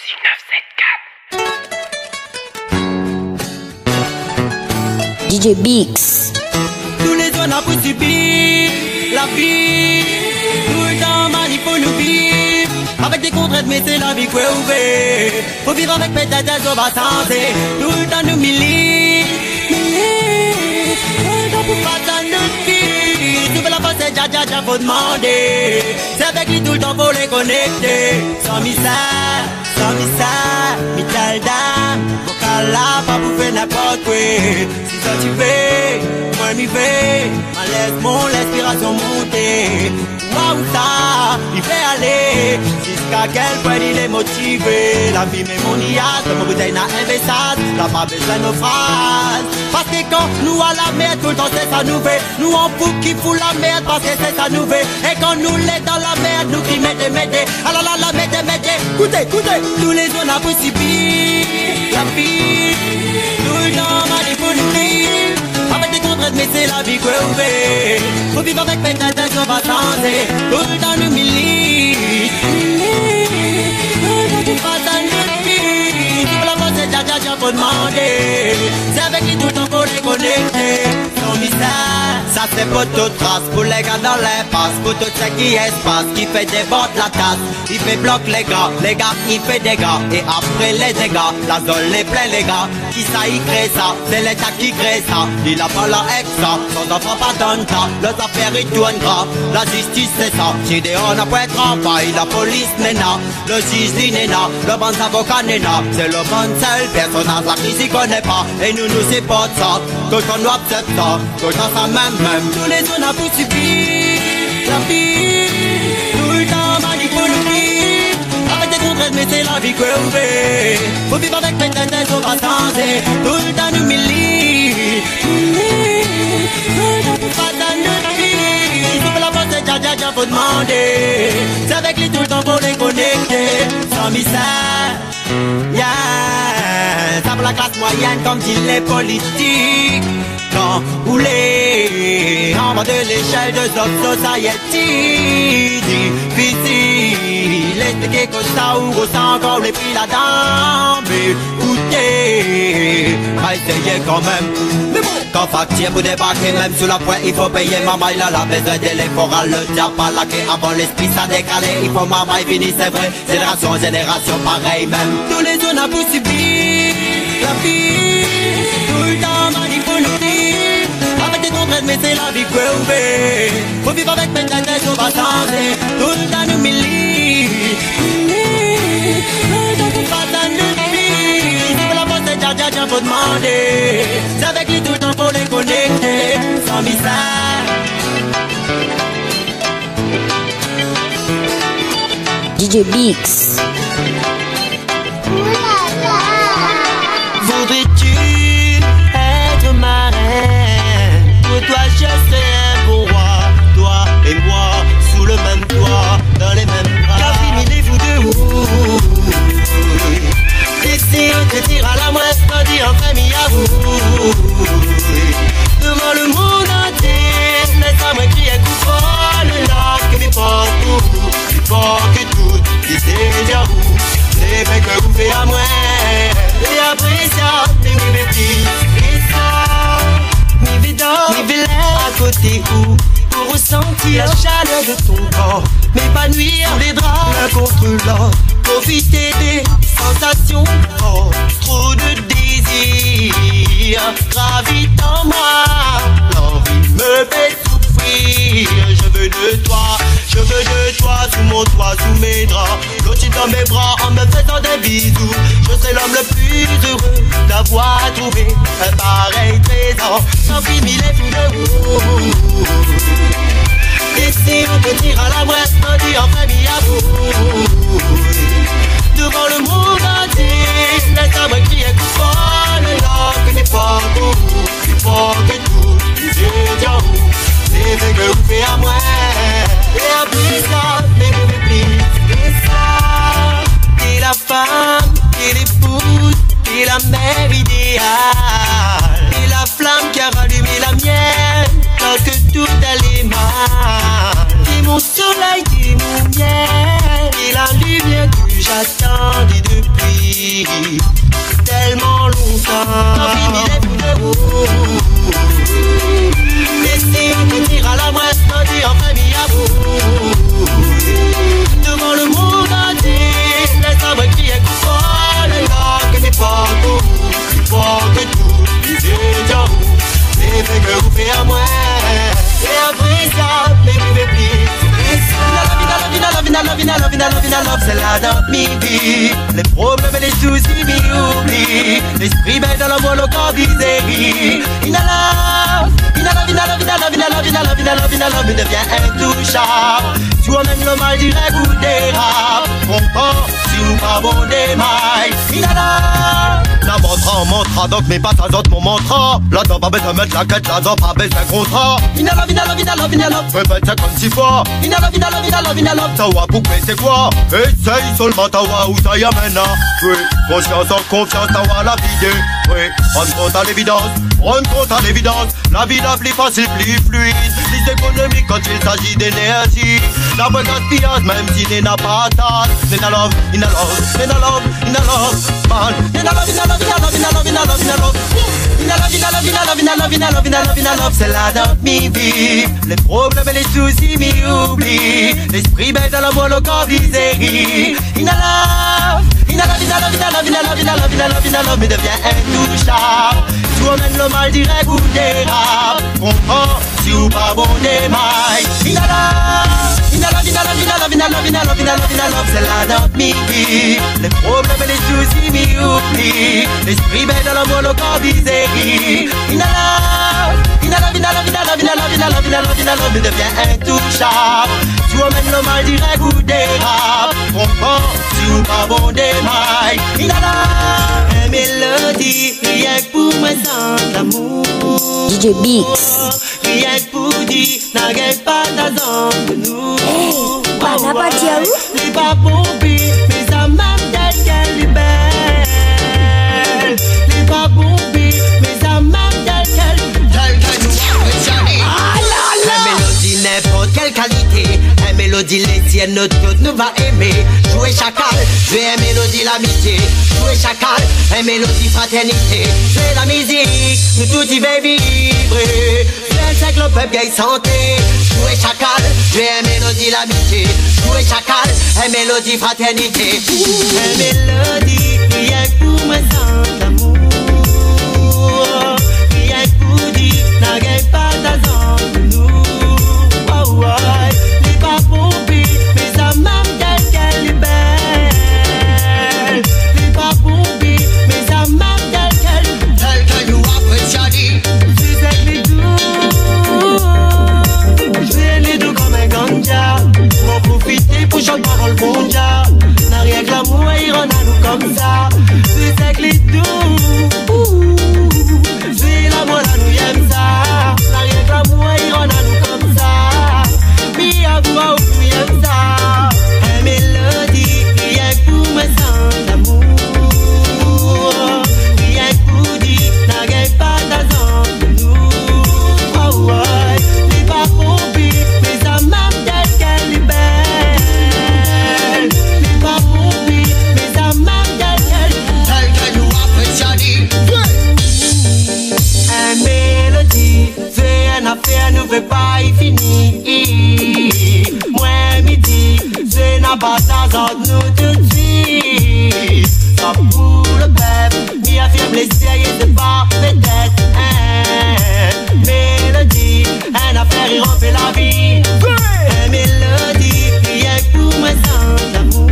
DJ Bix. Tous les zones ont subi la vie. Tout le temps, il faut nous vivre. Avec des contraintes, mais c'est la vie qu'on ouvre. Faut vivre avec peut-être des jours santé. Tout le temps, nous milite. Tout le temps pour pas dans notre vie. Tu veux la passer, dja, faut demander. C'est avec lui tout le temps, faut les connecter. Sans missile, Michel Dam. Vocal là, pas pour faire n'importe quoi. Si ça tu fais, moi m'y vais. Ma laisse mon l'inspiration monter. Waouh ça, il fait aller. Jusqu'à quel point il est motivé. La vie met mon ias, mon bouteille n'a investissage. La pas besoin de nos phrases. Parce que quand nous à la merde, tout le temps c'est ça nous fait. Nous on fout qui fout la merde parce que c'est ça nous fait. Et quand nous l'est dans la merde, nous qui mettez. Alors là, mettez. Écoutez, tous les zones à possibilité. La vie, tout le temps, il faut nous vivre. Avec des contraintes, mais c'est la vie qu'on ouvre. Faut vivre avec peut-être des jours santé. Tout le temps, nous milite. Tout pas dans notre vie. Tout la force, dja, faut demander. C'est avec lui tout le temps, faut les connecter. Sans missile, ça c'est pour toute trace. Pour les gars dans l'impasse. Pour tout ce qui espace, qui fait des bottes la tasse. Il fait bloc les gars, il fait des gars. Et après les dégâts, la zone les plein les gars. Qui ça y crée ça, c'est l'état qui crée ça. Il a pas la exa, son enfant pas donne ça. Les affaires ils tournent grave, la justice c'est ça. Si dehors n'a pas de travail, la police n'est là. Le juge il n'est là, le bon avocat n'est là. C'est le bon seul personnage là qui s'y connaît pas. Et nous c'est pas ça, tout on doit accepter ça. Tout le temps ça même. Tous les zones à vous subir, la vie. Tout le temps manipulé. Avec des contraintes mais c'est la vie qu'on ouvre. Faut vivre avec peut-être des jours santé. Tout le temps nous milite. Tout le temps pour pas dans notre vie. Faut la force dja, faut demander. C'est avec lui tout le temps pour les connecter. Sans missile, yeah. Ça pour la classe moyenne comme disent les politiques. Quand vous les en bas de l'échelle de Top Society. Difficile, expliquer que ça ou ressent encore les prix là-dedans. Mais écoutez, à essayer quand même. Mais bon, quand facture pour débarquer, même sous la pointe, il faut payer. Maman, il a la besoin d'électoral, le diable pas laqué. Avant l'esprit, ça décalé. Il faut maman, il finit, c'est vrai. Génération, pareil même. Tous les zones à vous subir, la vie. Tout le temps, il faut nous vivre. Avec des contraintes, mais c'est la vie qu'on ouvre. Faut vivre avec peut-être des jours santé. Tout le temps, nous milite. Tout pas dans notre vie. Pour la force, dja, faut demander. C'est avec lui tout le temps pour les connecter. Sans missile. DJ Bix. Voudrais-tu être ma reine? Pour toi je serai un bon roi. Toi et moi sous le même toit, dans les mêmes bras. Qu'assimilez-vous deux? Et si on te tire à la mouette, on dit en famille à vous. Devant le monde entier, laisse-moi crier coupable là que mes partout, plus fort que tout, qui sait déjà où. Les faits que vous faites à moi. Et après ça, mes petits, et ça, mes vidants, mes vilains à côté où, pour ressentir la chaleur de ton corps, m'épanouir les draps l'un contre l'autre, profiter des sensations fortes, trop de désir, gravite en moi, l'envie me fait souffrir, je veux de toi, sous mon toit, sous mes draps, l'autre dans mes bras en me faisant des bisous. Je serai l'homme le plus heureux d'avoir trouvé un pareil trésor. Sans pis mille et tout de vous. Et si on peut dire à la mouette, on dit en famille à vous. Devant le monde entier, laisse-moi crier coupable là que n'est pas tout, plus fort que tout, plus déjà où. Les faits que vous faites à moi. Et après ça, mais vous me pliez. Et ça, t'es la femme, t'es l'épouse, t'es la mère idéale. T'es la flamme qui a rallumé la mienne lorsque tout allait mal. T'es mon soleil, t'es mon miel. T'es la lumière que j'attendais depuis. vie. Tellement longtemps, quand fini les bouts de roue. Laissez nous dire à la bresse, nous dire en famille à vous. Devant le monde entier, laisse un vrai crier coupable. Le gars que c'est pas que tout, les étudiants, les faits que vous faites à moi. Et après ça, les pouvez plus. Love, c'est la dans mi vie. Les problèmes et les soucis m'y oublient. L'esprit bête dans la voile au corps misérie. In a love, il devient intouchable. Si on mène le mal direct ou dérap. Comprends, si ou pas bon démaille. In a love. La montra, donc mes pattes azote mon mantra. Là-dedans pas besoin de mettre la quête, là-dedans pas besoin d'un contrat. In a love. Répète 56 fois. In a love. Tawa pour c'est quoi? Essaye seulement tawa où ça y amène. Oui, conscience en confiance, tawa la vie. Oui, rendre compte à l'évidence. La vie la plus facile, plus fluide. Les économiques quand il s'agit d'énergie. La vraie gaspillage même si n'est n'a pas tasse. In a love, man. C'est la dans mi vie. Les problèmes et les soucis m'y oublient. L'esprit bête dans la voile au corps misérie. In a love, mais devient intouchable. Si on mène le mal direct ou dérape. Comprends, si ou pas bon démaille. In a love, c'est la dans mi vie. Les problèmes et les soucis m'y oublient. L'esprit bête dans la voile au corps misérie. In a love, mais devient intouchable. Si on mène le mal direct ou dérape. Comprends, si ou pas bon démaille. In a love, une mélodie, rien que pour moi sans l'amour. DJ Bix. Rien que pour dire, n'a pas d'azan de nous. Pana pas tiaou? Les pas pompés, mais ça m'a dit qu'elle est belle. Les pas pompés, mais ça m'a dit qu'elle mélodie n'importe quelle qualité. Un mélodie les siennes, notre nous va aimer. Jouer chacal, jouer un mélodie l'amitié. Jouer chacal, un mélodie fraternité. Jouer la musique, nous tout y va vibrer. C'est que le peuple gagne santé. Jouer chacal, jouer un mélodie l'amitié. Jouer chacal, un mélodie fraternité. Un mélodie, rien que pour moi sans l'amour. Rien que pour dire, n'a gagne pas d'azan de nous. Les pas pompés, mais ça m'a dit qu'elle est belle. Les pas pompés, mais ça m'a dit qu'elle que nous apprécions. C'est les doux, je les doux comme un ganja. M'en profiter pour chanter parole bon dia. N'a rien que l'amour et il rend à nous comme ça. C'est les doux, c'est l'amour là nous aime ça. N'a rien que l'amour et il rend à nous comme ça. À voix où tu aimes ça. Un mélodie, rien que pour moi sans l'amour. Rien que pour dire, n'a gagne pas d'azan de nous. Oh ouais, les pas pompés, mais ça m'a dit qu'elle est belle. Les pas pompés, mais ça m'a dit qu'elle que nous apprécions. Un mélodie, c'est une affaire, nous veut pas y finir. C'est n'a pas d'azan nous tout de suite. Ça pour le peuple, m'y affirme les sérieux, c'est pas peut-être un mélodie, un affaire et on fait la vie. Un mélodie, rien que pour moi sans l'amour.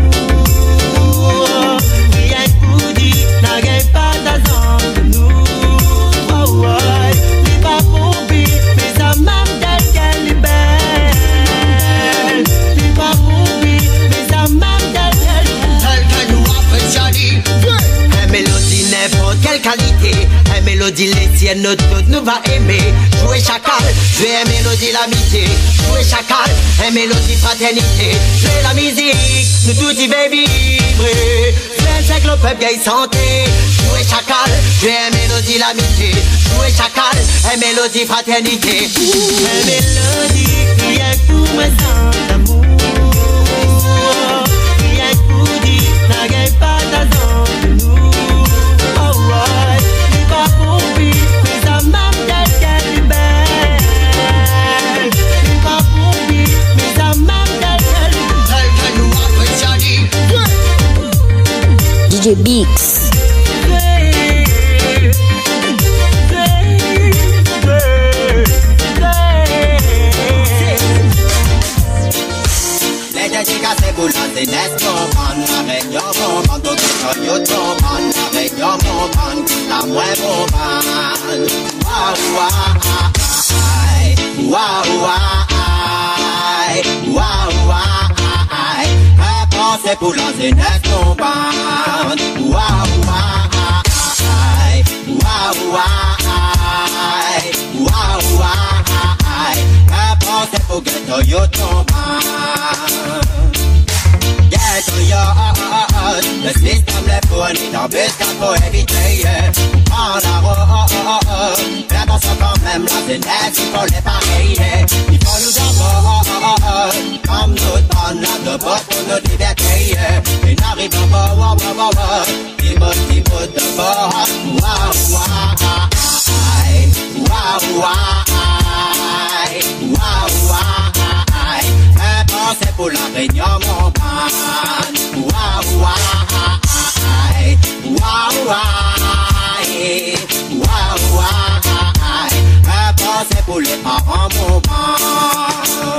Rien que pour dire, n'a gagne pas d'azan de nous. Oh ouais, les pas pompés, mais ça m'a dit qu'elle est belle. Un mélodie n'importe quelle qualité. Un mélodie les siennes, notre nous va aimer. Jouer chacal, jouer un mélodie l'amitié. Jouer chacal, un mélodie fraternité. Jouer la musique, nous tout y va vibrer. C'est que le peuple gagne santé. Jouer chacal, jouer un mélodie l'amitié. Jouer chacal, un mélodie fraternité. Un mélodie, rien que pour moi sans l'amour. Rien que pour dire, n'a gagne pas d'azan. DJ Bix. C'est pour la jeunesse, mon ban, avec yo, mon ban, donc c'est yo, ton ban, avec yo, mon ban, la moi, mon ban. Waouh, waouh, waouh, waouh, waouh, c'est pour la jeunesse, mon ban. Waouh, waouh, waouh, waouh, c'est pour que yo, ton ban. Le système les fournit dans bus pour éviter prendre la route. Mais attention quand même, la jeunesse, il faut les pareiller. Il faut nous avoir comme nous donne la de botte pour nos libertés. Et n'arrivons pas, il faut de bord. Waouh, waouh, waouh, c'est pour la réunion, mon ban. Waouh, waouh, waouh, c'est pour les parents, mon ban.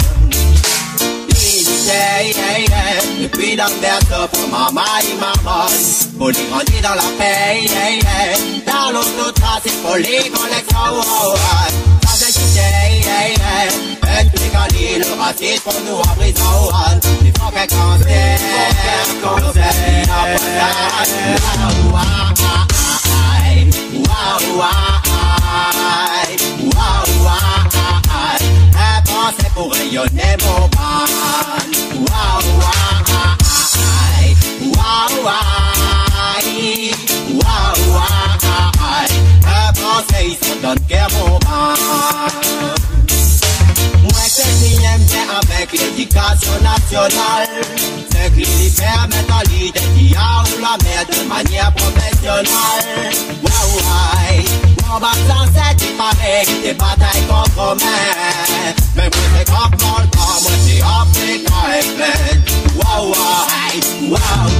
Depuis dans le berceau pour maman et maman, pour les grandir dans la paix. Dans l'autre trace, c'est pour les collections. Un truc à l'île, le racisme pour nous en prison. Il faut qu'un cancer, pensez pour rayonner mon ban. Pensez ils se donnent guerre mon ban. Ce qui aime bien avec l'éducation nationale, ce qui lui permet dans l'idée ou la mère de manière professionnelle. Waouh, mon baptême c'est séparé des batailles contre main. Mais moi c'est comprends le temps, moi c'est africain et plein. Waouh, waouh,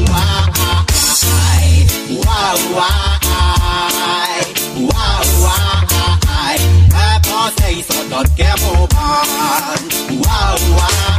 pensez ils sont dans le guerre mon ban. Waouh,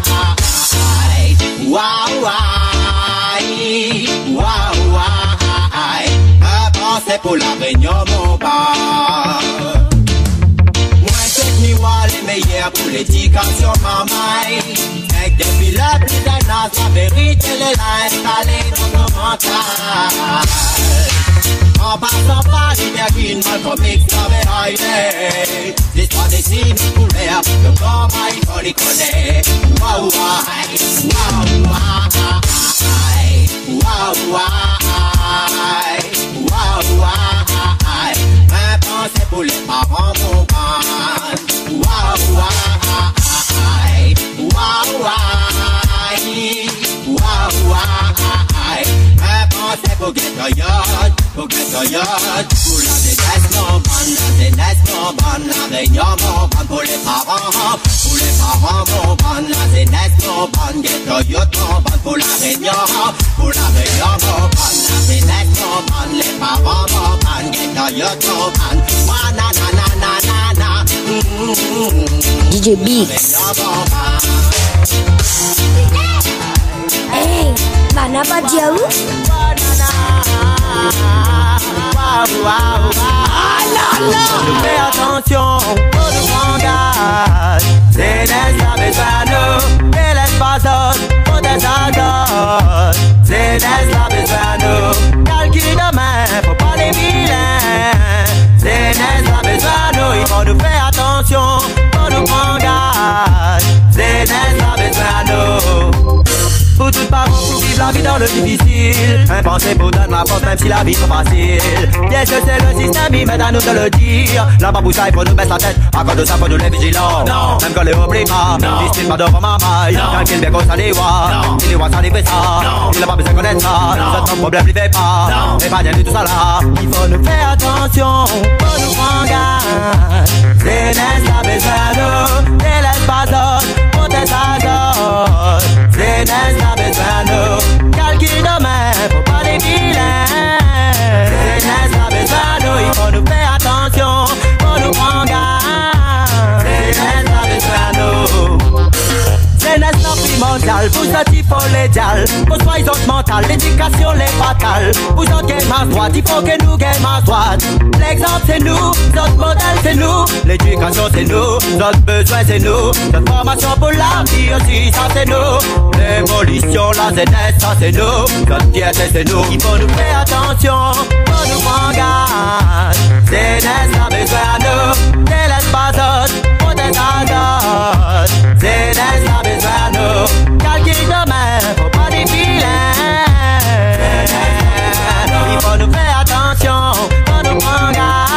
pensez pour la réunion mon ban. Moi c'est miroir les meilleurs pour l'éducation maman. C'est que depuis le plus d'un an, la vérité les a installés dans nos mentales. En passant par l'imagine, Malcolm X avait raillé. L'histoire des signes couleurs, le combat il faut les connaître. Waouh, waouh, un pensée pour les parents mon ban. Waouh, un pensée pour Ghetto-Yard, pour Ghetto-Yard, pour la jeunesse mon ban, la jeunesse mon ban, la réunion mon ban, pour les parents mon ban, la jeunesse mon ban, Ghetto-Yard mon ban, pour la réunion mon ban, la jeunesse mon ban, les parents mon ban, Ghetto-Yard mon ban, na na na na na na. DJ Bix. Hey, Banana Diaou. Fais attention aux demandages. C'est des besoin et l'espace pour des ados. C'est des besoin calcul demain, faut pas les vilains. C'est des besoin il faut nous faire attention aux demandages. C'est des besoin pour tout parents pour vivre la vie dans le difficile. Un pensée pour donner la force même si la vie est facile. Bien sûr c'est le système, il m'aide à nous de le dire. La baboussa il faut nous baisser la tête, à cause de ça faut nous les vigilants. Non, même quand les oublie pas, discipline pas devant ma maille. Calcul bien qu'on s'allait voir, il est voir ça les fait ça. Il n'a pas besoin de connaître ça, notre problème lui fait pas. Et pas bien du tout ça là. Il faut nous faire attention, faut nous prendre garde. C'est n'est-ce besoin de l'espace pour tes ados. C'est n'est-ce besoin de calcul demain, faut pas les vilains. Pourquoi ils ont mental, l'éducation les fatale. Vous autres game à droite, il faut que nous game à droite. L'exemple c'est nous, notre modèle c'est nous. L'éducation c'est nous, notre besoin c'est nous. Notre formation pour la vie aussi, ça c'est nous. L'évolution, la jeunesse, ça c'est nous. Notre fierté c'est nous. Il faut nous faire attention, faut nous prendre garde. Jeunesse a besoin de nous, délaisse pas d'autres, protège à d'autres. Jeunesse a besoin de nous, calcule demain, faut pas des vilains. Il faut nous faire attention, faut nous prendre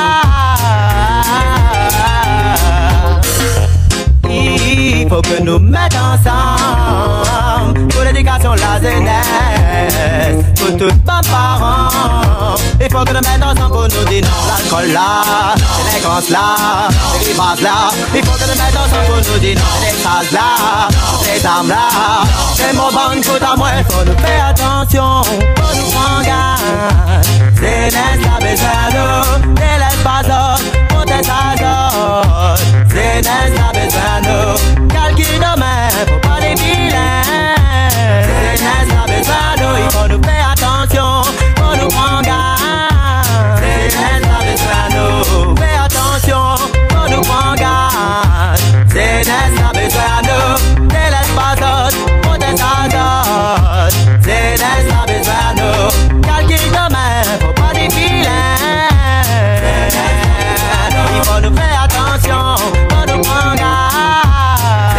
garde. Il faut que nous mettions ensemble pour l'éducation, la jeunesse, pour tous nos parents. Il faut que nous mettions ensemble pour nous dire non, l'alcool là, l'élégance là, les rivages là. Il faut que nous mettions ensemble pour nous dire non, les salles là, les armes là. C'est mon bon coup à moi, il faut nous faire attention, faut nous prendre garde. Jeunesse a besoin de nous, délaisse pas d'autres, protège à d'autres. Jeunesse a besoin de nous, calcule demain, faut pas les vilains. Jeunesse a besoin de nous, il faut nous faire attention, faut nous prendre garde. Jeunesse a besoin de nous, fais attention, faut nous prendre garde. Jeunesse a besoin de nous, délaisse pas d'autres, protège à d'autres. Jeunesse a besoin de nous, calcule demain, faut pas des vilains. Il faut nous faire attention, faut nous prendre garde.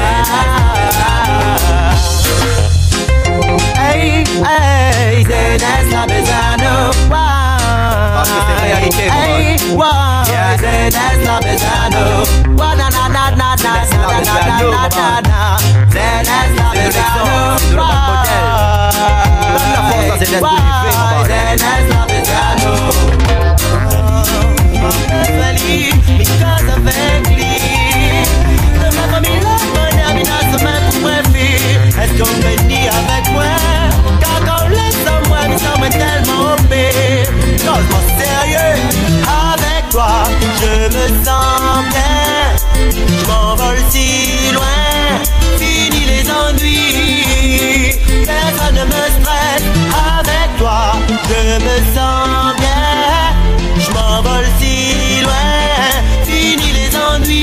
Hey, hey, jeunesse a besoin de nous. Parce que c'est réalité, hey, wow, jeunesse a besoin de nous. Na na na na na na na na na. Jeunesse a besoin de nous. Donne la force à jeunesse pour vivre, jeunesse a besoin de nous. Because avec lui, de ma famille, la bonne amie, pour moi, est-ce qu'on bénit avec moi? Car quand on laisse moi, mais ça m'est tellement opé. Non, je m'en sérieux, avec toi, je me sens bien. Je m'envole si loin, fini les ennuis. Personne ne me stresse, avec toi, je me sens bien. Je m'envole si loin, fini les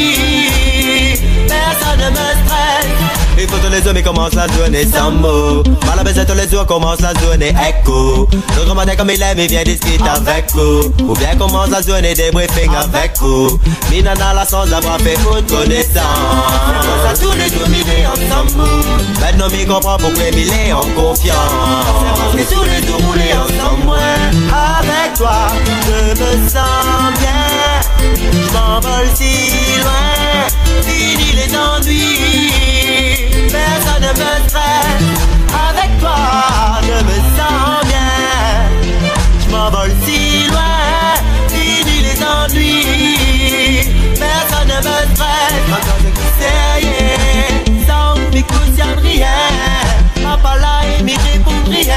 ennuis. Personne ne me stresse. Il faut que les hommes commencent la journée sans mots. Mal à baiser tous les jours commence la journée écho. L'autre matin comme il aime, il vient discuter avec vous. Ou bien commence la journée des briefings avec vous. Minana la sans avoir fait une connaissance. Ça tous les jours, il est ensemble. Maintenant, il comprend pourquoi il est en confiance. Et tous les jours, il est ensemble. Avec toi, je me sens bien. Je m'envole si loin, fini les ennuis. Personne ne me stresse, avec toi je me sens bien. Je m'envole si loin, fini les ennuis. Personne ne me stresse, quand je suis sérieux. Sans m'écoute y'a rien, papa là et m'y répond rien.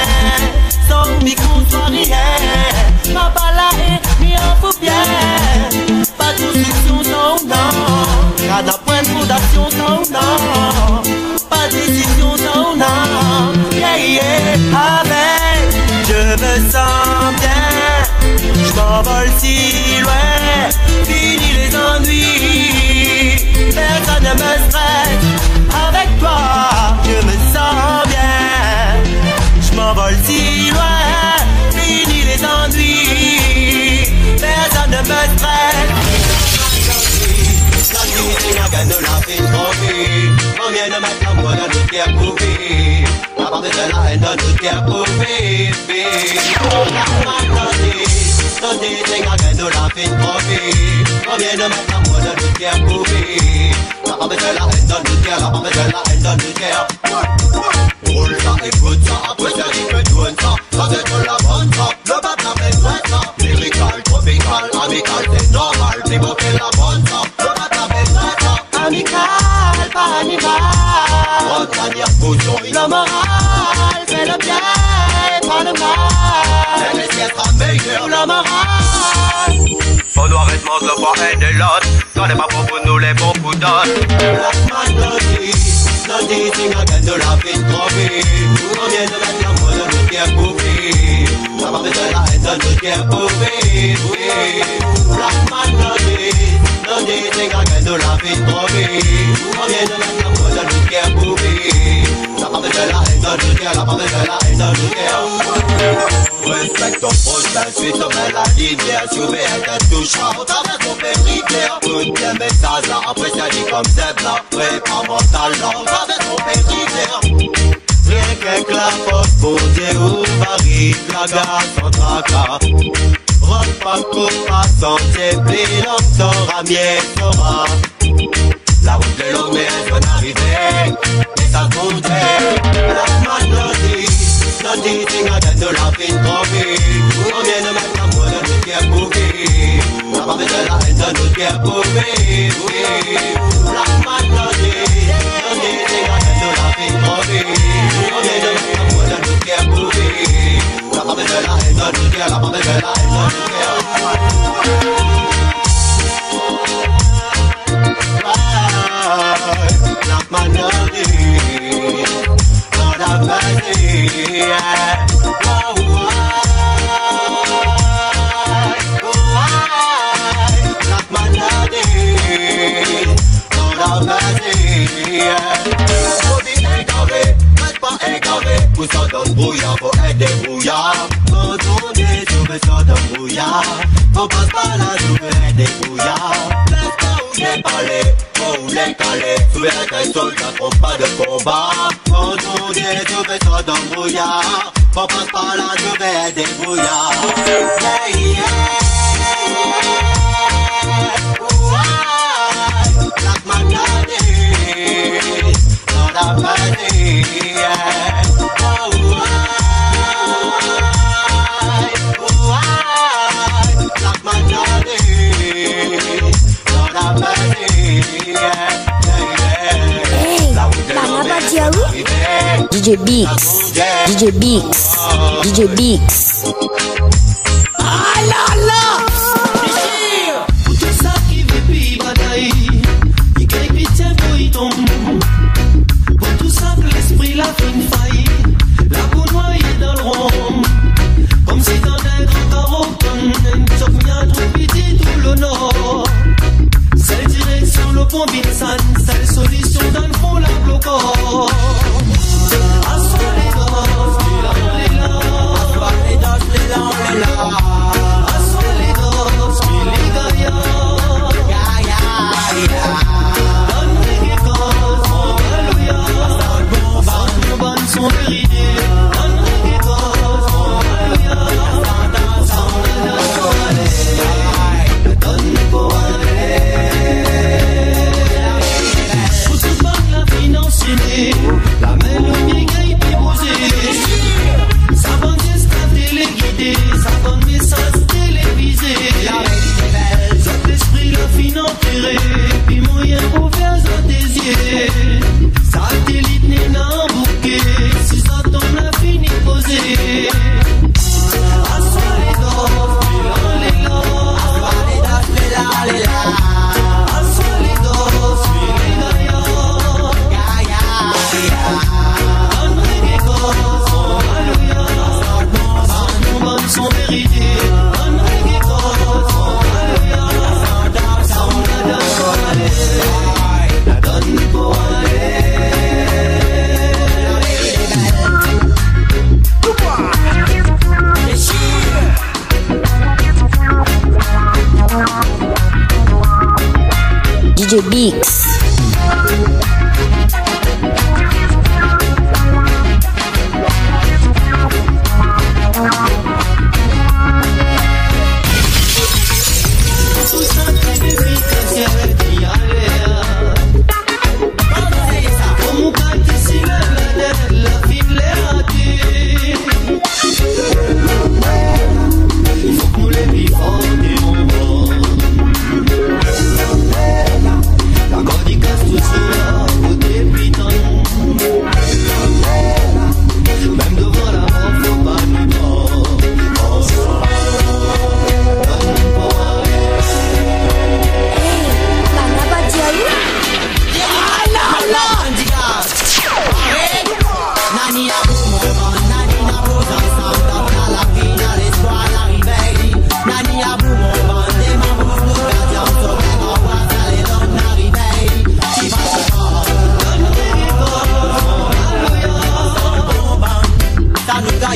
Sans m'écoute soit rien, papa là et m'y en faut bien. Pas de construction sans non, car d'un point de fondation sans non. Pas de décision sans non, yeah yeah. Avec, je me sens bien. Je m'envole si loin, fini les ennuis. Personne ne me stresse, avec toi, je me sens bien. Je m'envole si loin, fini les ennuis. Personne ne me stresse. De la fine trophée, on vient de mettre l'amour dans notre cœur prouvé. À part de la haine dans notre cœur prouvé. On a santé, c'est quelqu'un de la fine trophée. On vient de mettre l'amour dans notre cœur prouvé. À part de la haine dans notre cœur, à part de la haine dans notre cœur. Roule ça, écoute ça, après ça, il peut tout ça. Ça c'est de la bonne ça, le peuple a fait tout ça. Lyrical, tropical, amical, c'est normal. C'est bon, c'est la bonne ça, le peuple a fait tout ça. Amical, pas animal. Le moral fait le bien et pas le mal. Les siestes sera meilleur. Le moral. On doit arrêter le point et de l'autre. Quand n'est pas bon pour nous, les bons pour d'autres. La man notice, c'est la gaine de la vie de trouver. On vient de mettre cœur pour vivre. Ça va mettre la haine dans notre cœur pour vivre. Black man non dit, c'est quelqu'un de la vie trop vite. On vient de mettre l'amour dans notre cœur pour vivre. Ça va mettre la haine dans notre cœur, ça va mettre la haine dans notre cœur. Respecte ton prochain, suis sur la lumière, surveille tes touches, on travers ton périphérie. Tout tes messages là, après ça dit comme c'est là, prépare mon talent, on travers ton périphérie. Rien qu'un clapote pour dire où varie, la gare sans tracas. Rock pas trop pas santé, pli longtemps, ramier sera. La route est longue mais elle doit arriver, et ça compte. La man non dit, c'est quelqu'un de la vie trop vite. On vient de mettre l'amour dans notre cœur pour vivre. Ça va mettre la haine dans notre cœur pour vivre. La man non dit, c'est quelqu'un de la vie trop vite. On vient de mettre l'amour dans notre cœur pour vivre. Ça va mettre la haine dans notre cœur, ça va mettre la haine dans notre cœur. Black man non dit, Lord have mercy. Black man non dit, Lord have mercy. Faut vite égaré, mais pas égaré. Pour ça dans le brouillard, faut être débrouillard. Quand on dit, tu veux ça dans le brouillard. On passe par là, tu veux être débrouillard. Laisse pas où j'ai parlé, faut où les caler. Tu veux être un soldat, faut pas de combat. Quand on dit, tu veux ça dans le brouillard. On passe par là, tu veux être débrouillard. Yeah, yeah. Black man daddy, Lord have mercy. Black man daddy, Lord have mercy. Hey, Bana Badiaou, DJ Bix, DJ Bix, DJ Bix. Ah là là! Pour tout ça qui veut puis bataille, il gagne pitié pour y tomber. Pour tout ça que l'esprit l'a fait une faille, la peau noyée dans le rond. Comme si dans un grand carreau, une choc m'a trop pitié tout le nord. Seule direction le pont Vinsan, seule solution dans le fond la bloquant. Assois les gosses, les là, assois les gosses, les là. Assois les gosses, les gaillards. Donne les gosses, alléluia. Sans bonne son vérité. Donne les gosses, alléluia. Sans aller, donne pour aller. Pour tout banque la finance aînée, la main le bien gagne puis posée. Sa bonne geste téléguidée, sa bonne message télévisé. Cet l'esprit la fin enterré, puis moyen pour faire ça désier. Satellite n'est n'en bouquet, si ça tombe la fini posée. Assois les gosses, les là. Assois les gosses, les là. Assois les gosses, les gaillards. Donne les gosses, alléluia. Sans bonne son vérité. Donne les gosses, alléluia. Sans la donne, la donne pour aller. DJ Bix. Tout ça qui est efficace, qui a l'air. Comme on cante ici, la vie l'air à dire. Il faut que nous les vivons des moments. La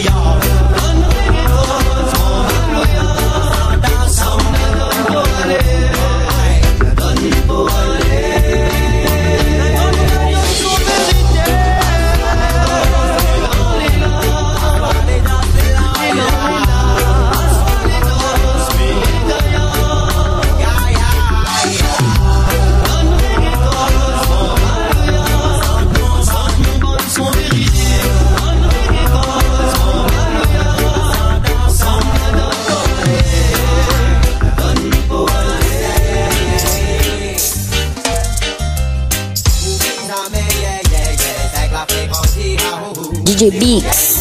DJ Beats.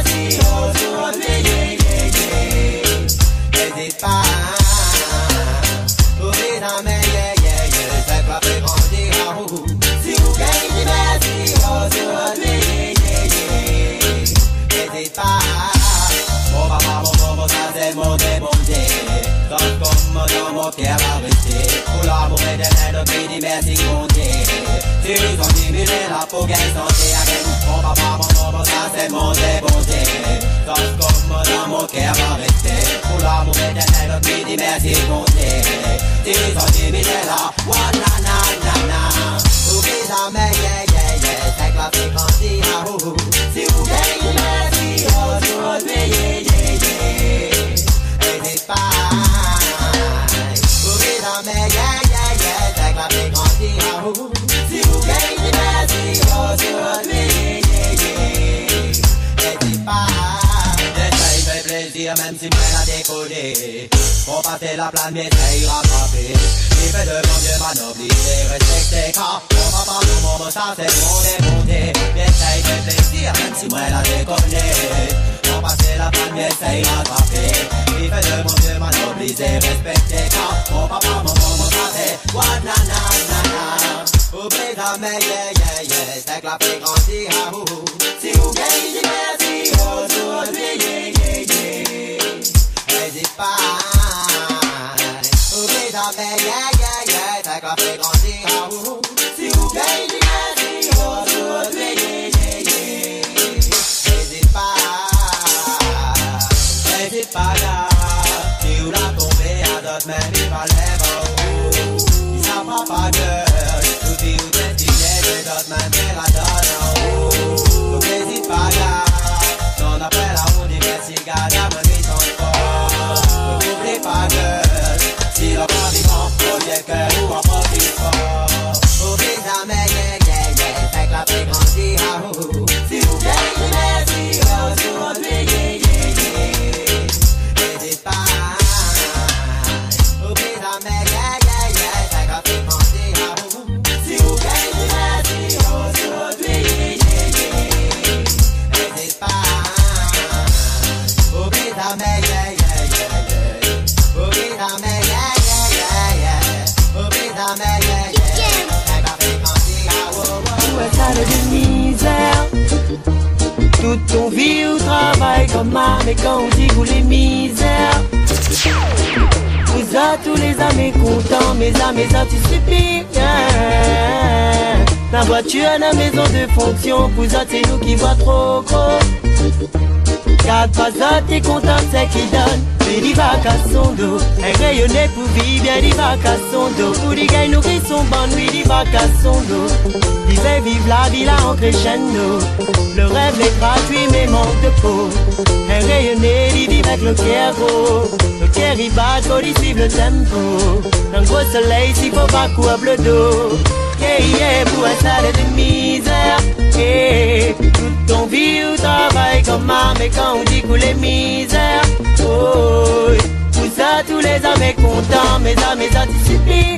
Pour l'amour éternel, puis merci compter. Tu nous as diminué la peau, gagne santé à gagne. Mon papa, mon maman, ça c'est mon débonté. Dans comme dans mon cœur va rester. Pour l'amour éternel, puis merci compter. Tu nous as diminué la wa-na-na-na-na. Oublie jamais, yeah, yeah, yeah. C'est que la fréquence dit à vous. Si vous gagnez, merci, aujourd'hui, yeah, yeah, yeah. N'hésite pas. Mais yeah, yeah, yeah, t'as que la fréquence dit à vous. Si vous gagnez, merci, aujourd'hui, yeah, yeah. N'hésite pas. J'essaye, fait plaisir, même si moi la décoller. Pour passer la plane, mais ça ira frapper. Il fait de mon Dieu m'anobliser, respecter. Car mon papa, mon maman, ça c'est mon démonté. J'essaye, fait plaisir, même si moi la décoller. Pour passer la plane, mais ça ira frapper. Il fait de mon Dieu m'anobliser, respecter. Car mon papa, mon maman, ça c'est wa-na-na-na-na. Oublie jamais, yeah, yeah, yeah. C'est que la fréquence dit à vous. Si vous gagnez, merci, aujourd'hui, yeah, yeah, yeah. N'hésite pas. Oublie jamais, yeah, yeah, yeah. C'est que la fréquence dit à vous. Si vous gagnez, merci, aujourd'hui, yeah, yeah, yeah. N'hésite pas. N'hésite pas, là. Si vous la tombez à d'autres, même il va les il s'en prend pas gueule. Tout dit ou destiné, de d'autres, même il la donne. Donc n'hésite pas, là. Ton appel à vous, merci, garde à me mise en sport. Donc n'oublie pas gueule. Si l'on prend du vent, au lieu que ou en profite fort. Oublie jamais, yeah, yeah, yeah. Fait que la fréquence dit à vous. Si vous gagnez, merci, aujourd'hui, yeah, yeah, yeah. N'hésite pas. Oublie jamais, yeah, yeah, yeah. Fait que la fréquence dit à vous. Si vous gagnez, merci, aujourd'hui, yeah, yeah. N'hésite pas. Oublie jamais, yeah, yeah, yeah, yeah. Oublie jamais, yeah, yeah, yeah, yeah. Oublie jamais, yeah, yeah, yeah. Fait que la fréquence dit à vous. Où est ça de misère? Toute ton vie au travail comme âme. Et quand on dit vous les misères, vous a tous les amis contents. Mes amis ça tu suffis. La voiture à la maison de fonction. Vous a c'est nous qui voit trop gros. Quatre pas ça t'es content c'est qui donne. Mais il va qu'à son dos. Un rayonnet pour vivre bien il va qu'à son dos. Pour les gars nous qui sont bons lui il va qu'à son dos. Il fait vivre la vie là en crescendo. Le rêve est gratuit mais manque de peau. Un rayonnet il vit avec le cœur gros. Le cœur il bat faut il suivre le tempo. Un gros soleil s'il faut pas courir le dos. Yeah yeah pour installer des misères. Yeah toute ton vie au travail comme âme. Et quand on dit couler misère. Oh pour ça tous les amis contents. Mes amis ça tu suffit.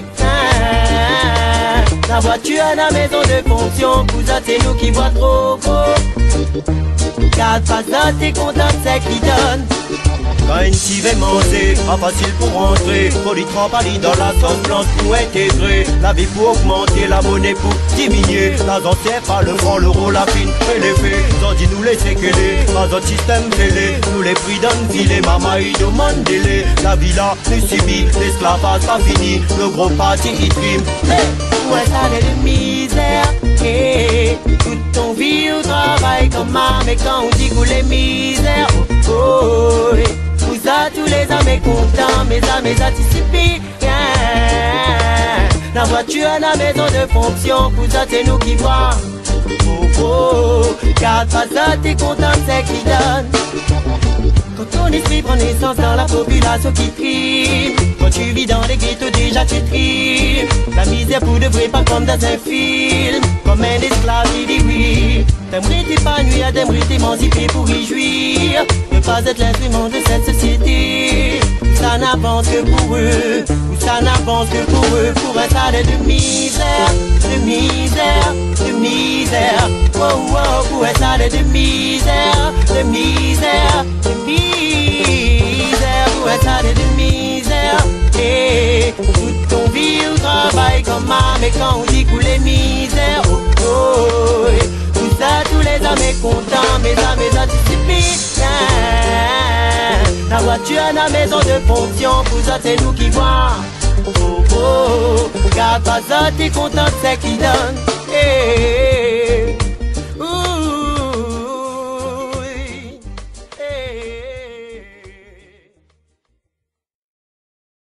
La voiture à la maison de fonction. Pour ça c'est nous qui voit trop beau. Quatre pas ça t'es content c'est qui donne. Quand une cive est mangée, pas facile pour rentrer. Faut du trempe dans la sauce blanche pour intégrer. La vie pour augmenter, la monnaie pour diminuer. La ancienne pas le franc, l'euro, la fine et l'effet. Sans dit nous les séquelés, pas notre système fêlé. Nous les prix d'un filet, maman il demande délai. La vie là, nous subit, l'esclavage pas fini. Le gros parti il trime. Hey, où est ça les misères? Et toute ton vie au travail comme ma, mais quand on dit que les misères, oh, oh, vous a tous les amis contents, mes amis anticipés. La voiture, la maison de fonction, pour ça c'est nous qui voit. Oh, oh, car pas ça t'es content, c'est qui donne. Quand ton esprit prend naissance dans la population qui trime, quand tu vis dans les ghettos déjà tu trimes. La misère pour de vrai pas comme dans un film, comme un esclave qui dit oui. T'aimerais t'épanouir, t'aimerais t'émanciper pour y jouir, ne pas être l'instrument de cette société. Ça n'avance que pour eux, ou ça n'avance que pour eux, pour un tas de misère, de misère, de misère. Oh oh, pour un tas de misère, de misère, de misère, pour un tas de misère. Et toute ton vie au travail comme ma, mais quand on dit couler misère, oh oh, tout ça tous les amis contents, mes amis anticipés. La voiture, la maison de fonction, pour ça c'est nous qui voit. Oh oh, garde pas ça, t'es content, c'est qui donne. Hey.